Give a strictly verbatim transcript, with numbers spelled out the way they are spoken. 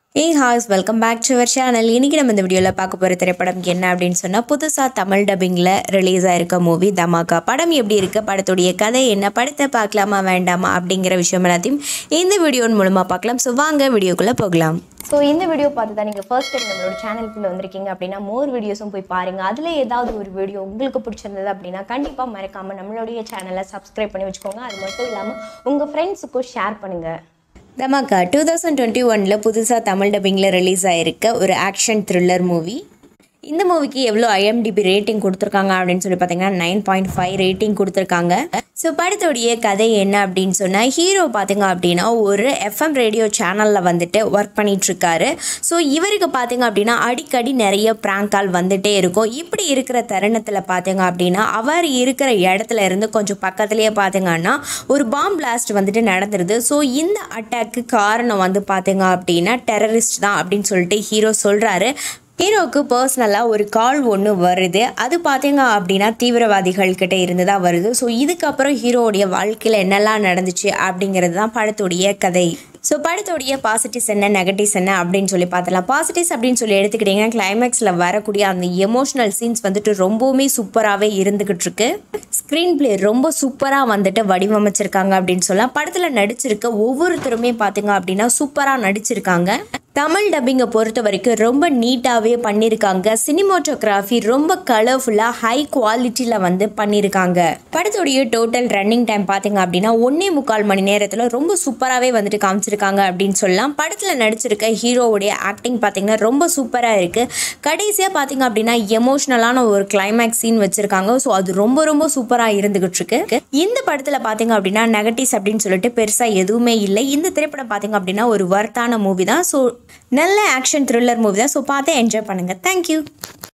Hey guys, welcome back to our channel. இன்னைக்கு நம்ம இந்த வீடியோல பார்க்க போற திரைப்படம் என்ன அப்படினு சொன்னா புதுசா தமிழ் டப்பிங்ல ரிலீஸ் ஆயிருக்க மூவி தமாகா. படம் எப்படி இருக்கு, படத்துடைய கதை என்ன, படத்தை பார்க்கலாமா வேண்டாமா அப்படிங்கிற விஷயம் எல்லாத்தையும் இந்த வீடியோன் மூலமா பார்க்கலாம். சோ வாங்க வீடியோக்குள்ள போகலாம். ஸோ இந்த வீடியோ பார்த்து தான் நீங்கள் ஃபர்ஸ்ட் டைம் நம்மளோட சேனலுக்குள்ளே வந்திருக்கீங்க அப்படின்னா மோர் வீடியோஸும் போய் பாருங்கள். அதில் ஏதாவது ஒரு வீடியோ உங்களுக்கு பிடிச்சிருந்தது அப்படின்னா கண்டிப்பாக மறக்காமல் நம்மளுடைய சேனலை சப்ஸ்கிரைப் பண்ணி வச்சுக்கோங்க. அது மட்டும் இல்லாமல் உங்கள் ஃப்ரெண்ட்ஸுக்கும் ஷேர் பண்ணுங்கள். தமாகா டூ தௌசண்ட் டுவெண்ட்டி ஒனில் புதுசாக தமிழ் டப்பிங்கில் ரிலீஸ் ஆகிருக்க ஒரு ஆக்ஷன் த்ரில்லர் மூவி. இந்த மூவிக்கு எவ்வளோ ஐஎம்டிபி ரேட்டிங் கொடுத்துருக்காங்க அப்படின்னு சொல்லி பார்த்தீங்கன்னா நைன் பாயிண்ட் ஃபைவ் ரேட்டிங் கொடுத்துருக்காங்க. ஸோ படத்துடைய கதை என்ன அப்படின்னு சொன்னால், ஹீரோ பார்த்திங்க அப்படின்னா ஒரு எஃப்எம் ரேடியோ சேனலில் வந்துட்டு ஒர்க் பண்ணிகிட்ருக்காரு. ஸோ இவருக்கு பார்த்திங்க அப்படின்னா அடிக்கடி நிறைய ப்ராங்க் கால் வந்துகிட்டே இருக்கும். இப்படி இருக்கிற தருணத்தில் பார்த்திங்க அப்படின்னா அவர் இருக்கிற இடத்துல இருந்து கொஞ்சம் பக்கத்துலேயே பார்த்திங்கன்னா ஒரு பாம் பிளாஸ்ட் வந்துட்டு நடந்துருது. ஸோ இந்த அட்டாக்கு காரணம் வந்து பார்த்திங்க அப்படின்னா டெரரிஸ்ட் தான் அப்படின்னு சொல்லிட்டு ஹீரோ சொல்கிறாரு. ஹீரோவுக்கு பர்சனலாக ஒரு கால் ஒன்று வருது. அது பார்த்தீங்க அப்படின்னா தீவிரவாதிகள் கிட்ட இருந்து தான் வருது. ஸோ இதுக்கப்புறம் ஹீரோவுடைய வாழ்க்கையில் என்னெல்லாம் நடந்துச்சு அப்படிங்கிறது தான் படத்துடைய கதை. ஸோ படத்துடைய பாசிட்டிவ்ஸ் என்ன, நெகட்டிவ்ஸ் என்ன அப்படின்னு சொல்லி பார்த்தலாம். பாசிட்டிவ்ஸ் அப்படின்னு சொல்லி எடுத்துக்கிட்டிங்கன்னா கிளைமேக்ஸில் வரக்கூடிய அந்த எமோஷ்னல் சீன்ஸ் வந்துட்டு ரொம்பவுமே சூப்பராகவே இருந்துக்கிட்டு இருக்கு. ஸ்க்ரீன் பிளே ரொம்ப சூப்பராக வந்துட்டு வடிவமைச்சிருக்காங்க அப்படின்னு சொல்லலாம். படத்தில் நடிச்சிருக்க ஒவ்வொருத்தருமே பார்த்தீங்க அப்படின்னா சூப்பராக நடிச்சிருக்காங்க. தமிழ் டப்பிங்கை பொறுத்த வரைக்கும் ரொம்ப நீட்டாகவே பண்ணியிருக்காங்க. சினிமோட்டோகிராஃபி ரொம்ப கலர்ஃபுல்லாக ஹை குவாலிட்டியில் வந்து பண்ணியிருக்காங்க. படத்துடைய டோட்டல் ரன்னிங் டைம் பார்த்தீங்க அப்படின்னா ஒன்னே முக்கால் மணி நேரத்தில் ரொம்ப சூப்பராகவே வந்துட்டு காமிச்சிருக்காங்க அப்படின்னு சொல்லலாம். படத்தில் நடிச்சிருக்க ஹீரோவுடைய ஆக்டிங் பார்த்தீங்கன்னா ரொம்ப சூப்பராக இருக்குது. கடைசியாக பார்த்தீங்க அப்படின்னா எமோஷ்னலான ஒரு கிளைமேக்ஸ் சீன் வச்சுருக்காங்க. ஸோ அது ரொம்ப ரொம்ப சூப்பராக இருந்துகிட்டு இருக்கு. இந்த படத்தில் பார்த்தீங்க அப்படின்னா நெகட்டிவ்ஸ் அப்படின்னு சொல்லிட்டு பெருசாக எதுவுமே இல்லை. இந்த திரைப்படம் பார்த்தீங்க அப்படின்னா ஒரு வர்த்தான மூவி தான். ஸோ நல்ல ஆக்ஷன் த்ரில்லர் மூவி தான். ஸோ பார்த்து என்ஜாய் பண்ணுங்கள். தேங்க்யூ.